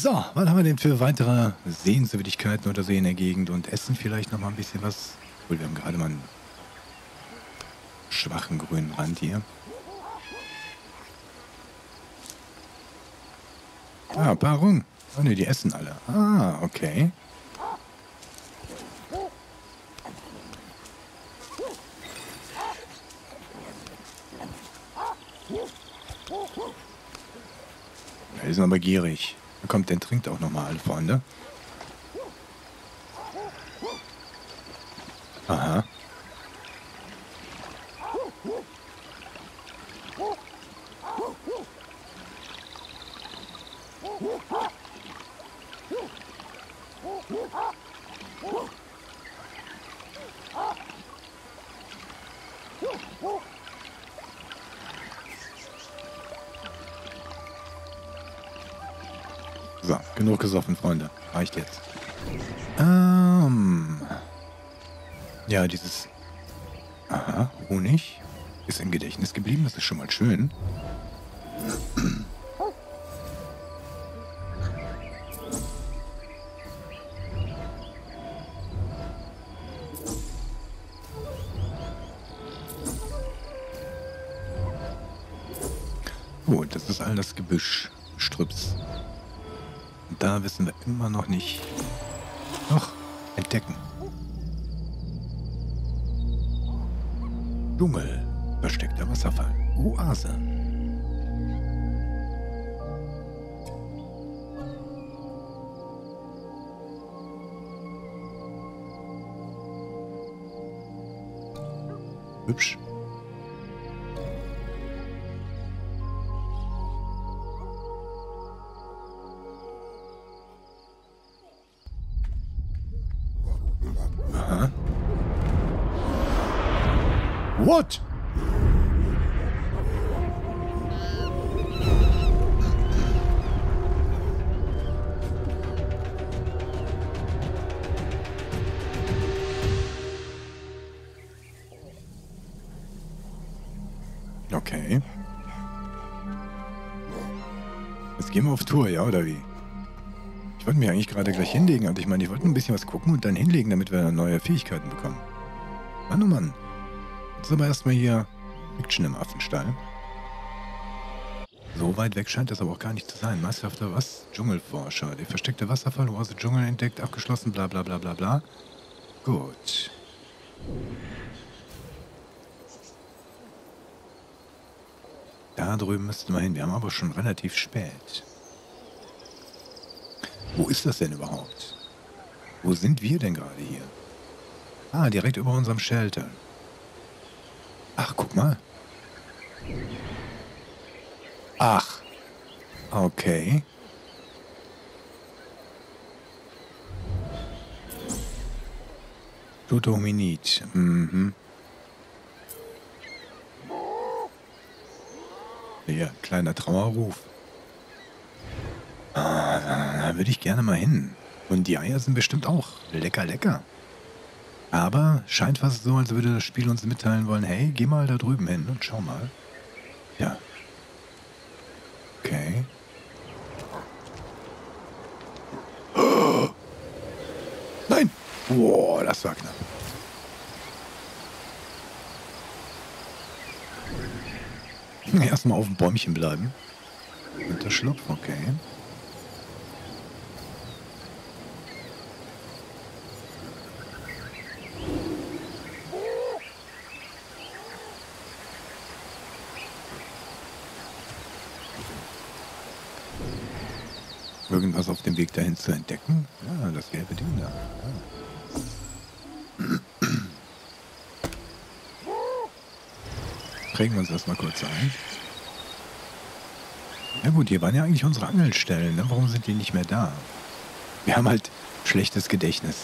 So, was haben wir denn für weitere Sehenswürdigkeiten oder See in der Gegend und essen vielleicht noch mal ein bisschen was? Obwohl, wir haben gerade mal einen schwachen grünen Rand hier. Ah, Parung. Oh ne, die essen alle. Ah, okay. Die sind aber gierig. Na kommt, den trinkt auch noch mal alle Freunde. Aha. So, genug gesoffen, Freunde. Reicht jetzt. Ja, dieses... Aha, Honig ist im Gedächtnis geblieben. Das ist schon mal schön. Gut, das ist all das Gebüsch, Strüps. Und da wissen wir immer noch nicht. Doch, entdecken. Dschungel, versteckter Wasserfall, Oase. Hübsch. Aha. What? Okay. Jetzt gehen wir auf Tour, ja, oder wie? Ich wollte mich eigentlich gerade gleich hinlegen. Also ich meine, ich wollte ein bisschen was gucken und dann hinlegen, damit wir neue Fähigkeiten bekommen. Mann, oh Mann. Jetzt aber erstmal hier Action im Affenstall. So weit weg scheint das aber auch gar nicht zu sein. Meisterhafter was? Dschungelforscher. Der versteckte Wasserfall, Oase Dschungel entdeckt, abgeschlossen, bla bla bla bla bla. Gut. Da drüben müssten wir hin. Wir haben aber schon relativ spät. Wo ist das denn überhaupt? Wo sind wir denn gerade hier? Ah, direkt über unserem Shelter. Ach, guck mal. Ach. Okay. Tote Hominid. Mhm. Hier, kleiner Trauerruf. Da würde ich gerne mal hin. Und die Eier sind bestimmt auch lecker, lecker. Aber scheint fast so, als würde das Spiel uns mitteilen wollen, hey, geh mal da drüben hin und schau mal. Ja. Okay. Oh. Nein! Boah, das war knapp. Erstmal auf dem Bäumchen bleiben. Unterschlupf, okay. Irgendwas auf dem Weg dahin zu entdecken? Ja, das gelbe Ding da. Ja. Prägen wir uns erstmal kurz ein. Na gut, hier waren ja eigentlich unsere Angelstellen. Ne? Warum sind die nicht mehr da? Wir haben halt schlechtes Gedächtnis.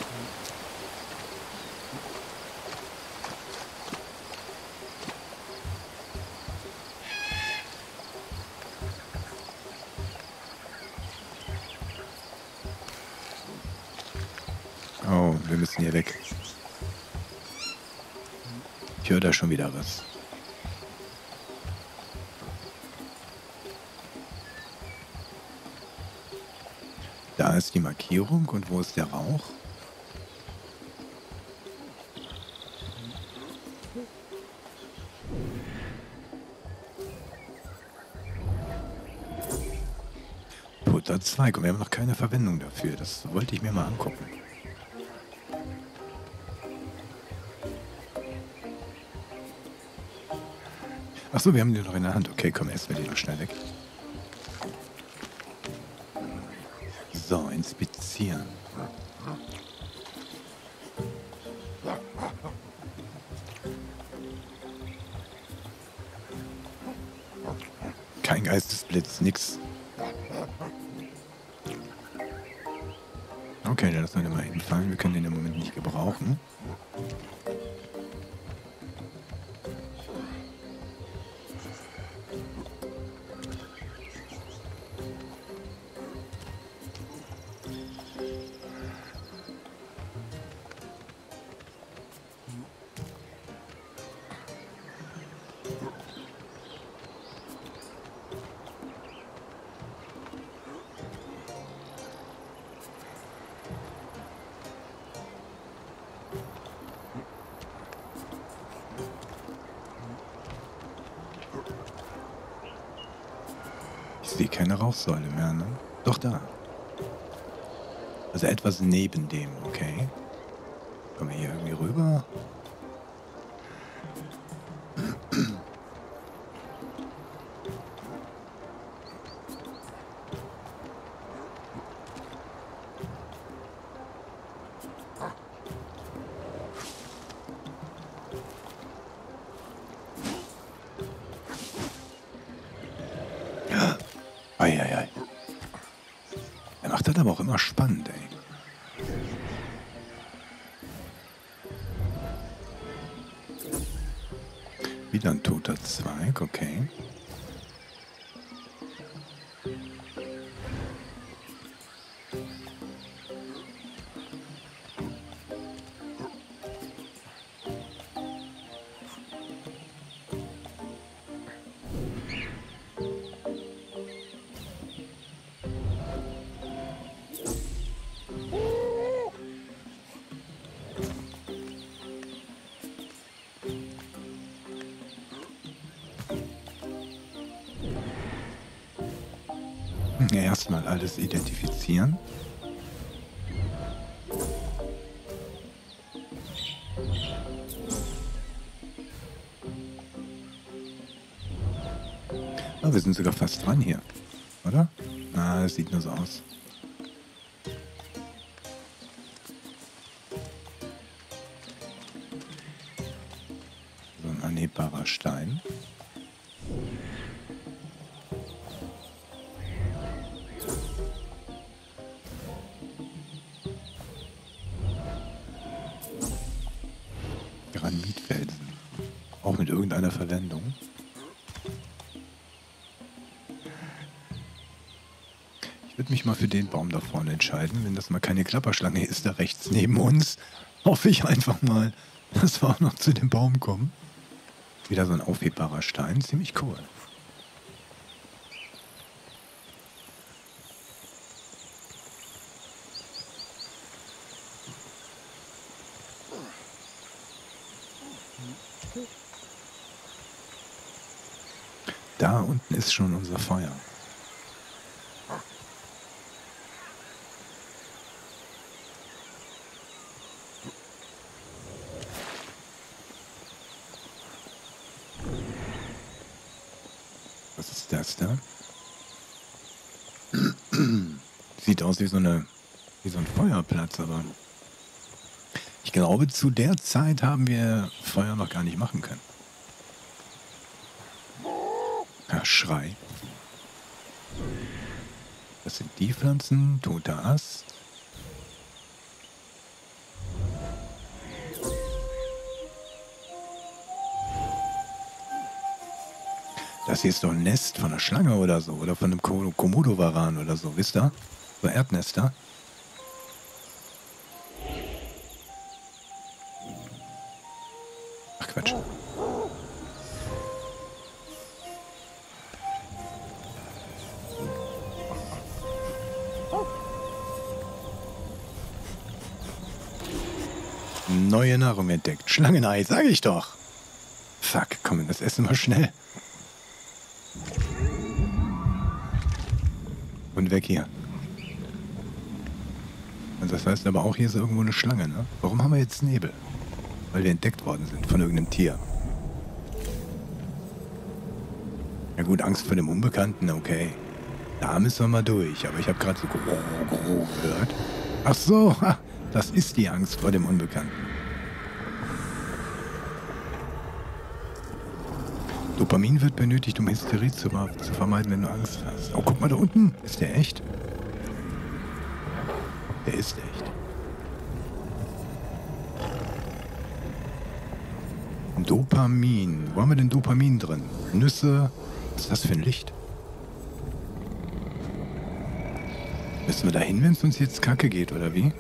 Oh, wir müssen hier weg. Ich höre da schon wieder was. Da ist die Markierung und wo ist der Rauch? Putterzweig und wir haben noch keine Verwendung dafür. Das wollte ich mir mal angucken. Achso, wir haben den noch in der Hand. Okay, komm, essen wir den noch schnell weg. So, inspizieren. Kein Geistesblitz, nix. Okay, dann lassen wir den mal hinfallen. Wir können den im Moment nicht gebrauchen. Ich sehe keine Rauchsäule mehr, ne? Doch da. Also etwas neben dem, okay. Kommen wir hier irgendwie rüber? Eieiei. Er macht das aber auch immer spannend, ey. Wieder ein toter Zweig, okay. Erstmal alles identifizieren. Ah, wir sind sogar fast dran hier, oder? Na, das sieht nur so aus. So ein anhebbarer Stein. Granitfelsen. Auch mit irgendeiner Verwendung. Ich würde mich mal für den Baum da vorne entscheiden. Wenn das mal keine Klapperschlange ist, da rechts neben uns, hoffe ich einfach mal, dass wir auch noch zu dem Baum kommen. Wieder so ein aufhebbarer Stein. Ziemlich cool. Da unten ist schon unser Feuer. Was ist das da? Sieht aus wie so ein Feuerplatz, aber ich glaube, zu der Zeit haben wir Feuer noch gar nicht machen können. Ja, Schrei. Das sind die Pflanzen, toter Ast. Das hier ist doch ein Nest von einer Schlange oder so. Oder von einem Komodowaran oder so, wisst ihr? So Erdnester. Ach Quatsch. Neue Nahrung entdeckt. Schlangenei, sag ich doch. Fuck, komm, das essen wir schnell. Und weg hier. Und das heißt aber auch, hier ist irgendwo eine Schlange, ne? Warum haben wir jetzt Nebel? Weil wir entdeckt worden sind von irgendeinem Tier. Ja gut, Angst vor dem Unbekannten, okay. Da müssen wir mal durch, aber ich habe gerade so gehört. Ach so, das ist die Angst vor dem Unbekannten. Dopamin wird benötigt, um Hysterie zu vermeiden, wenn du Angst hast. Oh, guck mal da unten. Ist der echt? Der ist echt. Dopamin. Wo haben wir denn Dopamin drin? Nüsse. Was ist das für ein Licht? Müssen wir da hin, wenn es uns jetzt kacke geht, oder wie?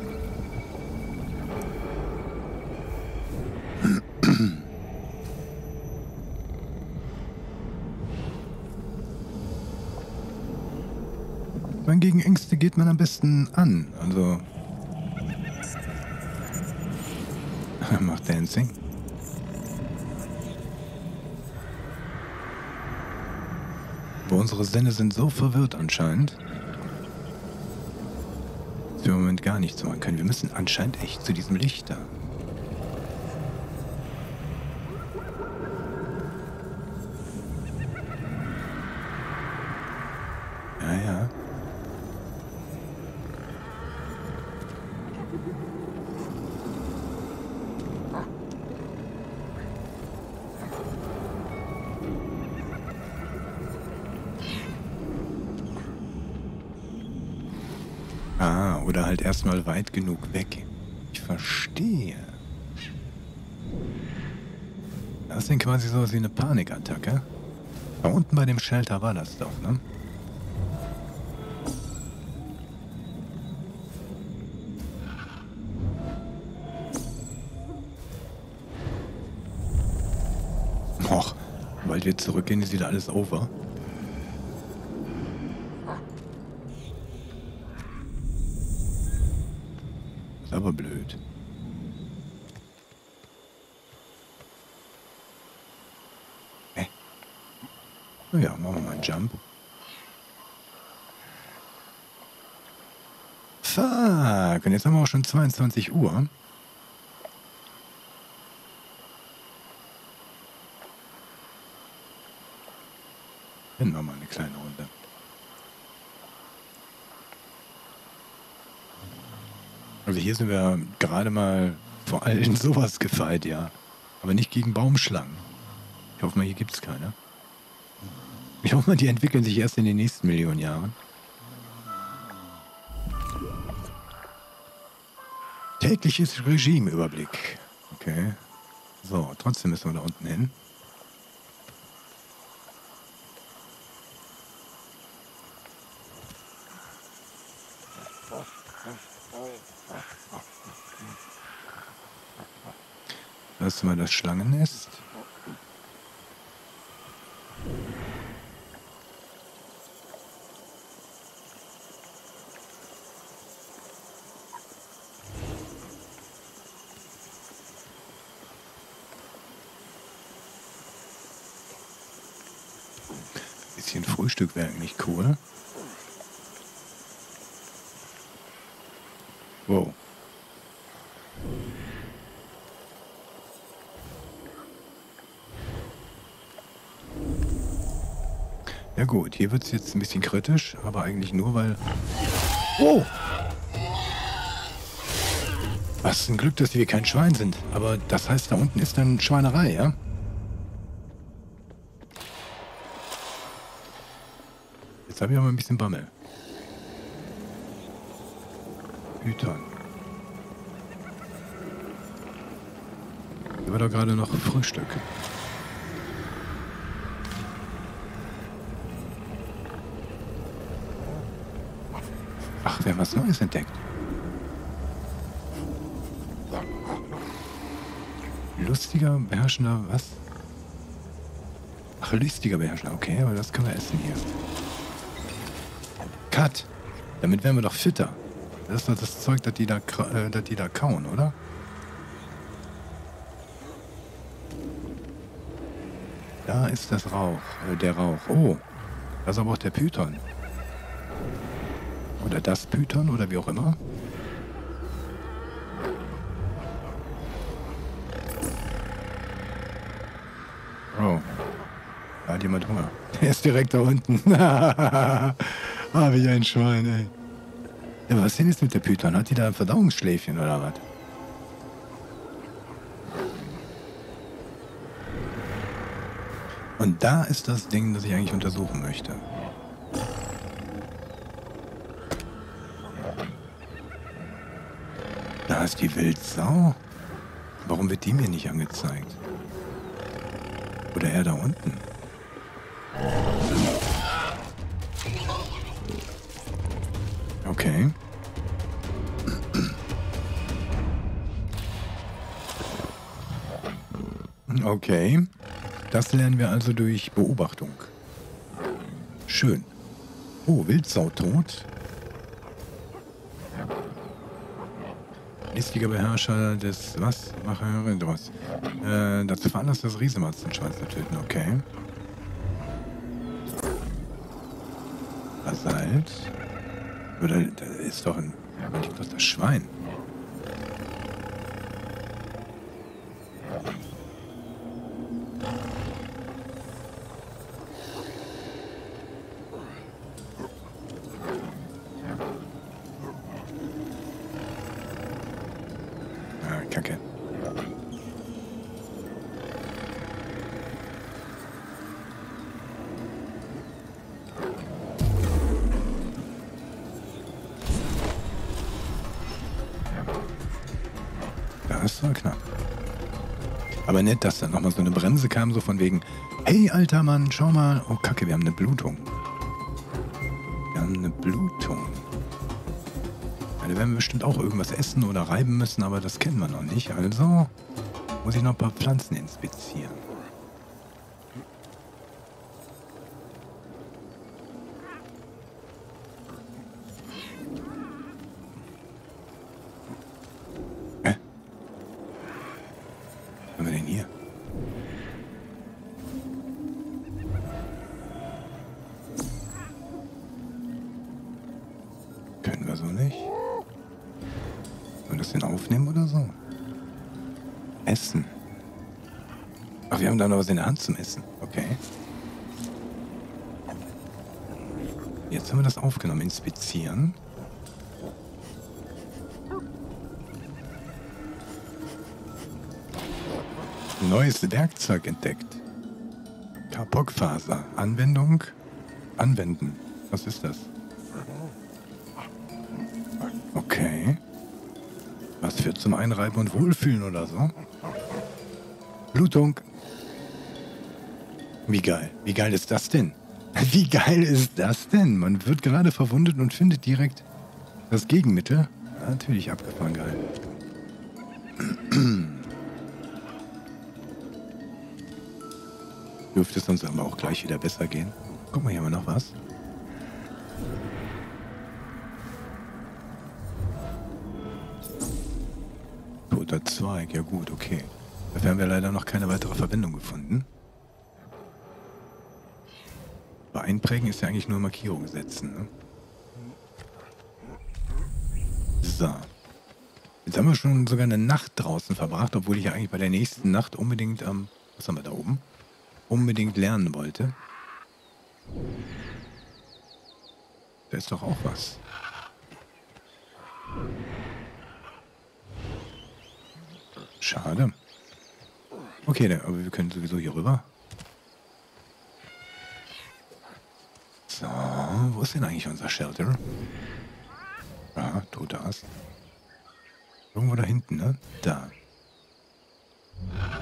Gegen Ängste geht man am besten an. Also. Macht Dancing. Aber unsere Sinne sind so verwirrt anscheinend, dass wir im Moment gar nichts machen können. Wir müssen anscheinend echt zu diesem Licht da. Ja, ja. Oder halt erstmal weit genug weg. Ich verstehe. Das ist denn quasi so wie eine Panikattacke. Da unten bei dem Shelter war das doch, ne? Och, weil wir zurückgehen, ist wieder alles over. Aber blöd. Na ja, machen wir mal einen Jump. Fuck, und jetzt haben wir auch schon 22 Uhr. Dann machen wir mal eine kleine Runde. Also hier sind wir gerade mal vor allem sowas gefeit, ja. Aber nicht gegen Baumschlangen. Ich hoffe mal, hier gibt es keine. Ich hoffe mal, die entwickeln sich erst in den nächsten Millionen Jahren. Tägliches Regimeüberblick. Okay. So, trotzdem müssen wir da unten hin. Das ist mal das Schlangennest. Bisschen Frühstück wäre eigentlich cool. Wow. Ja gut, hier wird es jetzt ein bisschen kritisch, aber eigentlich nur, weil... Oh! Was ein Glück, dass wir kein Schwein sind. Aber das heißt, da unten ist dann Schweinerei, ja? Jetzt habe ich aber ein bisschen Bammel. Python. Hier war doch gerade noch Frühstück. Ach, wir haben was Neues entdeckt. Lustiger, beherrschender, was? Ach, lustiger Beherrscher, okay, aber das können wir essen hier. Cut! Damit werden wir doch fitter. Das ist doch das Zeug, das die da kauen, oder? Da ist das Rauch, der Rauch. Oh, das ist aber auch der Python. Oder das Python oder wie auch immer. Oh, da hat jemand Hunger. Der ist direkt da unten. Ah, wie ein Schwein, ey. Ja, was denn jetzt mit der Python? Hat die da ein Verdauungsschläfchen oder was? Und da ist das Ding, das ich eigentlich untersuchen möchte. Da ist die Wildsau. Warum wird die mir nicht angezeigt? Oder er da unten? Okay. Okay. Das lernen wir also durch Beobachtung. Schön. Oh, Wildsau tot. Listiger Beherrscher des... Was? Mache was? Dazu veranlasst das Riesenmatzenschwein zu töten. Okay. Basalt. Oder da ist doch ein... Da liegt doch das Schwein. Kacke. Das war knapp. Aber nett, dass dann nochmal so eine Bremse kam, so von wegen, hey, alter Mann, schau mal. Oh, Kacke, wir haben eine Blutung. Wir haben eine Blutung. Ja, da werden wir bestimmt auch irgendwas essen oder reiben müssen, aber das kennen wir noch nicht. Also muss ich noch ein paar Pflanzen inspizieren. Hä? Was haben wir denn hier? Können wir so nicht? Wollen wir das denn aufnehmen oder so? Essen. Ach, wir haben da noch was in der Hand zum Essen. Okay. Jetzt haben wir das aufgenommen. Inspizieren. Neues Werkzeug entdeckt. Kapokfaser. Anwendung. Anwenden. Was ist das? Okay. Was führt zum Einreiben und Wohlfühlen oder so? Blutung. Wie geil. Wie geil ist das denn? Wie geil ist das denn? Man wird gerade verwundet und findet direkt das Gegenmittel. Natürlich abgefahren geil. Dürfte es uns aber auch gleich wieder besser gehen. Guck mal, hier haben wir noch was. Toter Zweig, ja gut, okay. Dafür haben wir leider noch keine weitere Verwendung gefunden. Bei Einprägen ist ja eigentlich nur Markierung setzen, ne? So. Jetzt haben wir schon sogar eine Nacht draußen verbracht, obwohl ich ja eigentlich bei der nächsten Nacht unbedingt was haben wir da oben? Unbedingt lernen wollte. Da ist doch auch was. Schade. Okay, aber wir können sowieso hier rüber. So, wo ist denn eigentlich unser Shelter? Ah, toter Ast. Irgendwo da hinten, ne? Da.